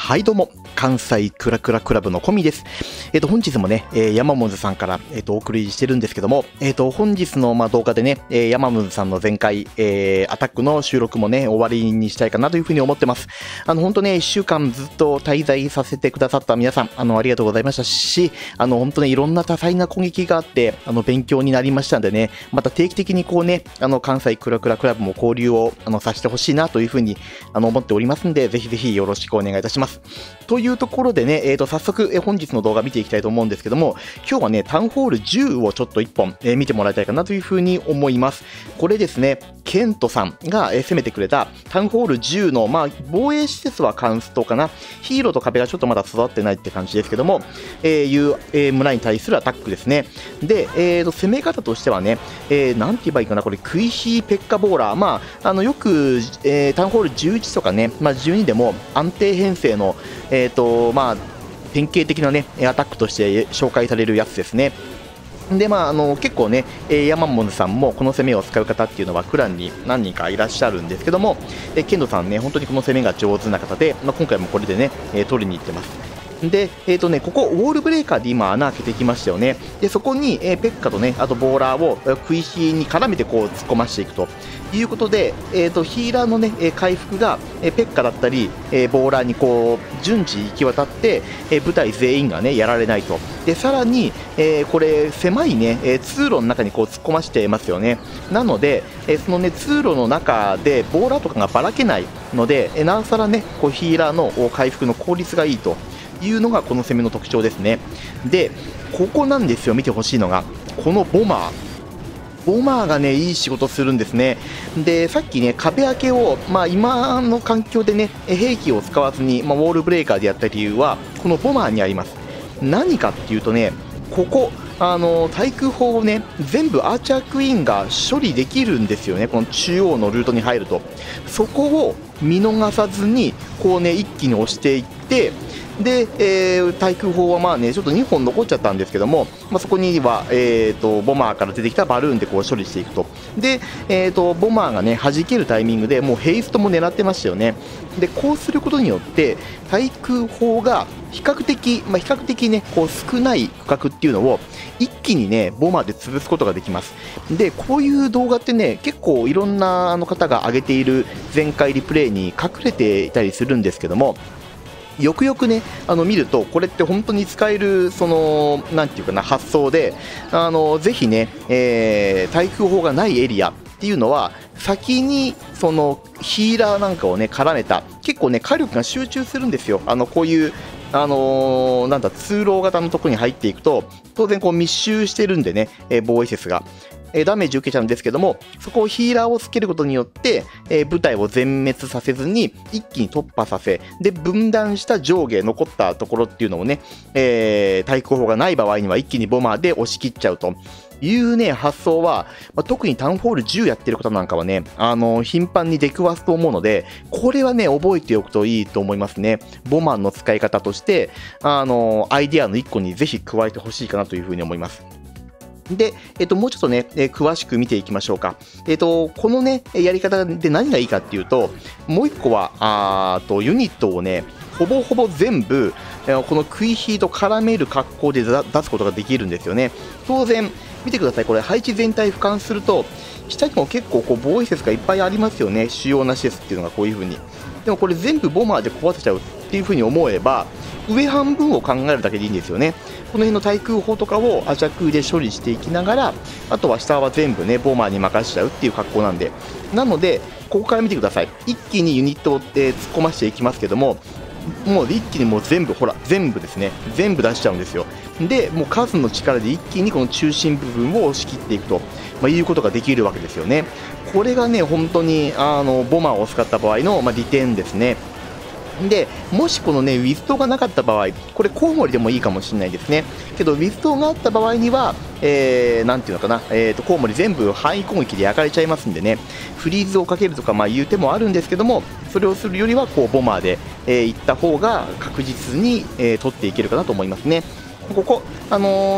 はいどうも、関西クラクラクラブのコミです。本日もね、ヤマモンズさんから、お送りしてるんですけども、本日の、動画でね、ヤマモンズさんの前回、アタックの収録もね、終わりにしたいかなというふうに思ってます。本当ね、1週間ずっと滞在させてくださった皆さん、ありがとうございましたし、本当ね、いろんな多彩な攻撃があって、勉強になりましたんでね、また定期的にこうね、関西クラクラクラブも交流を、させてほしいなというふうに、思っておりますんで、ぜひぜひよろしくお願いいたします。というところでね、早速、本日の動画見ていきたいと思うんですけども、今日はね、タウンホール10をちょっと1本、見てもらいたいかなというふうに思います。これですね、ケントさんが、攻めてくれたタウンホール10の、防衛施設はカンストかな、ヒーローと壁がちょっとまだ育ってないって感じですけども、いう、村に対するアタックですね。で、攻め方としてはね、なんて言えばいいかな、これ、クイヒーペッカボーラー、よく、タウンホール11とかね、12でも安定編成の、典型的なね、アタックとして紹介されるやつですね。で結構ね、ヤマモンズさんもこの攻めを使う方っていうのはクランに何人かいらっしゃるんですけども、ケンドさんね、本当にこの攻めが上手な方で、今回もこれでね、取りに行ってます。で、ここ、ウォールブレーカーで今、穴開けてきましたよね。で、そこに、ペッカとね、あとボーラーをクイヒーに絡めてこう突っ込ましていくということで、ヒーラーのね、回復が、ペッカだったり、ボーラーにこう順次行き渡って、部隊全員がね、やられないと。で、さらに、これ、狭いね、通路の中にこう突っ込ましてますよね。なので、そのね、通路の中でボーラーとかがばらけないので、なおさらね、こうヒーラーの回復の効率がいいというのがこの攻めの特徴ですね。で、ここなんですよ、見てほしいのが、このボマーがね、いい仕事するんですね。で、さっきね、壁開けを、今の環境でね、兵器を使わずに、ウォールブレーカーでやった理由は、このボマーにあります。何かっていうとね、ここ、対空砲をね、全部アーチャークイーンが処理できるんですよね、この中央のルートに入ると。そこを見逃さずに、こうね、一気に押していって、で、対空砲はちょっと2本残っちゃったんですけども、そこには、ボマーから出てきたバルーンでこう処理していくと。で、ボマーがね、弾けるタイミングでもうヘイストも狙ってましたよね。で、こうすることによって、対空砲が比較的ね、こう少ない区画っていうのを一気にね、ボマーで潰すことができます。で、こういう動画ってね、結構いろんな方が上げている全開リプレイに隠れていたりするんですけども、よくよくね、見ると、これって本当に使える、なんていうかな、発想で、ぜひね、対空砲がないエリアっていうのは、先に、ヒーラーなんかをね、絡めた、結構ね、火力が集中するんですよ。こういう、通路型のところに入っていくと、当然こう密集してるんでね、防衛施設が。ダメージ受けちゃうんですけども、そこをヒーラーをつけることによって、部隊を全滅させずに一気に突破させ、で分断した上下残ったところっていうのをね、対空砲がない場合には一気にボマーで押し切っちゃうというね、発想は、特にタウンホール10やってる方なんかはね、頻繁に出くわすと思うので、これはね、覚えておくといいと思いますね。ボマーの使い方として、アイデアの1個にぜひ加えてほしいかなというふうに思います。で、もうちょっとね、詳しく見ていきましょうか。このね、やり方で何がいいかっていうと、もう一個は、ユニットをね、ほぼほぼ全部、このクイヒーと絡める格好で出すことができるんですよね。当然、見てください、これ、配置全体俯瞰すると、下にも結構こう防衛施設がいっぱいありますよね、主要な施設っていうのがこういう風に。でもこれ全部ボマーで壊せちゃうっていう風に思えば、上半分を考えるだけでいいんですよね。この辺の対空砲とかをアジャクで処理していきながら、あとは下は全部ね、ボマーに任せちゃうっていう格好なんで。なので、ここから見てください。一気にユニットを、突っ込ましていきますけども、もう一気にもう全部、ほら、全部ですね。全部出しちゃうんですよ。で、もう数の力で一気にこの中心部分を押し切っていくと、いうことができるわけですよね。これがね、本当に、ボマーを使った場合の、利点ですね。で、もしこのね、ウィズトがなかった場合、これコウモリでもいいかもしれないですね。けど、ウィズトがあった場合には、なんていうのかな、コウモリ全部範囲攻撃で焼かれちゃいますんでね、フリーズをかけるとか、いう手もあるんですけども、それをするよりは、こう、ボマーで、行った方が確実に、取っていけるかなと思いますね。ここ、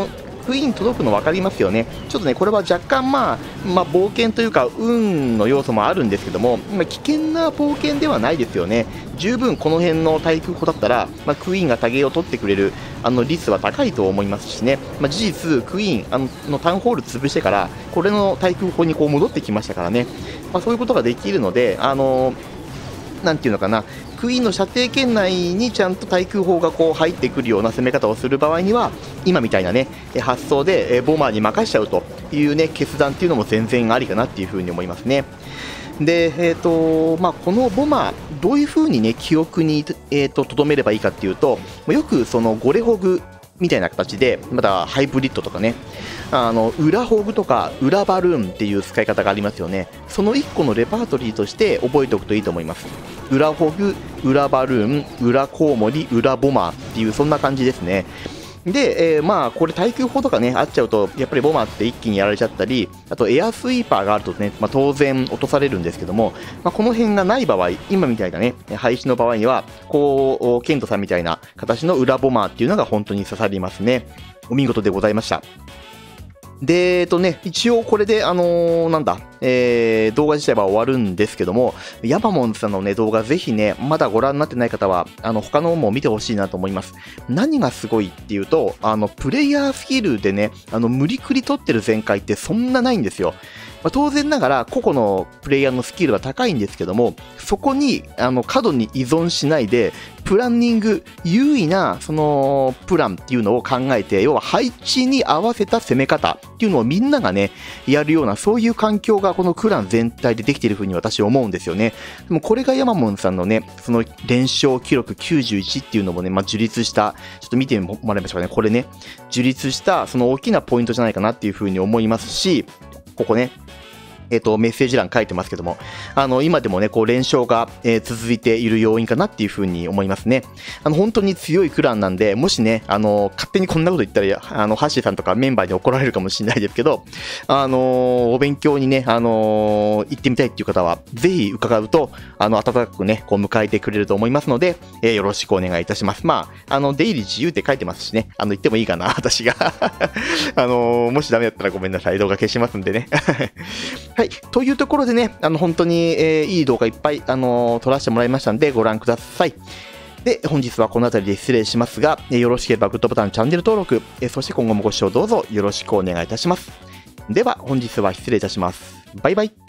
クイーン届くの分かりますよね。ちょっとね、これは若干冒険というか、運の要素もあるんですけども、危険な冒険ではないですよね。十分この辺の対空砲だったら、クイーンが多芸を取ってくれる率は高いと思いますしね、事実、クイーンのタウンホール潰してから、これの対空砲にこう戻ってきましたからね、そういうことができるので、なんていうのかな、クイーンの射程圏内にちゃんと対空砲がこう入ってくるような攻め方をする場合には、今みたいなね発想でボマーに任しちゃうというね決断っていうのも全然ありかなっていうふうに思いますね。で、このボマー、どういうふうにね記憶に留めればいいかっていうと、よくそのゴレホグみたいな形で、またハイブリッドとかね、裏ホグとか裏バルーンっていう使い方がありますよね。その1個のレパートリーとして覚えておくといいと思います。裏ホグ、裏バルーン、裏コウモリ、裏ボマーっていう、そんな感じですね。で、これ対空砲とかねあっちゃうと、やっぱりボマーって一気にやられちゃったり、あとエアスイーパーがあるとね、当然落とされるんですけども、この辺がない場合、今みたいなね配置の場合には、こうケントさんみたいな形の裏ボマーっていうのが本当に刺さりますね。お見事でございました。で、一応これで、動画自体は終わるんですけども、ヤマモンさんのね、動画ぜひね、まだご覧になってない方は、他のも見てほしいなと思います。何がすごいっていうと、プレイヤースキルでね、無理くり取ってる全開ってそんなないんですよ。当然ながら個々のプレイヤーのスキルは高いんですけども、そこに過度に依存しないで、プランニング、優位なそのプランっていうのを考えて、要は配置に合わせた攻め方っていうのをみんながねやるような、そういう環境がこのクラン全体でできているふうに私は思うんですよね。でもこれがヤマモンさんのね、その連勝記録91っていうのもね、樹立した、ちょっと見てもらいましょうかね。これね、樹立したその大きなポイントじゃないかなっていうふうに思いますし、ここね、メッセージ欄書いてますけども、今でもね、こう連勝が、続いている要因かなっていうふうに思いますね。本当に強いクランなんで、もしね、勝手にこんなこと言ったら、ハッシーさんとかメンバーに怒られるかもしれないですけど、お勉強にね、行ってみたいっていう方は、ぜひ伺うと、温かくね、こう迎えてくれると思いますので、よろしくお願いいたします。出入り自由って書いてますしね、言ってもいいかな、私が。もしダメだったらごめんなさい、動画消しますんでね。はい。というところでね、本当に、いい動画いっぱい、撮らせてもらいましたんで、ご覧ください。で、本日はこの辺りで失礼しますが、よろしければグッドボタン、チャンネル登録、そして今後もご視聴どうぞよろしくお願いいたします。では、本日は失礼いたします。バイバイ。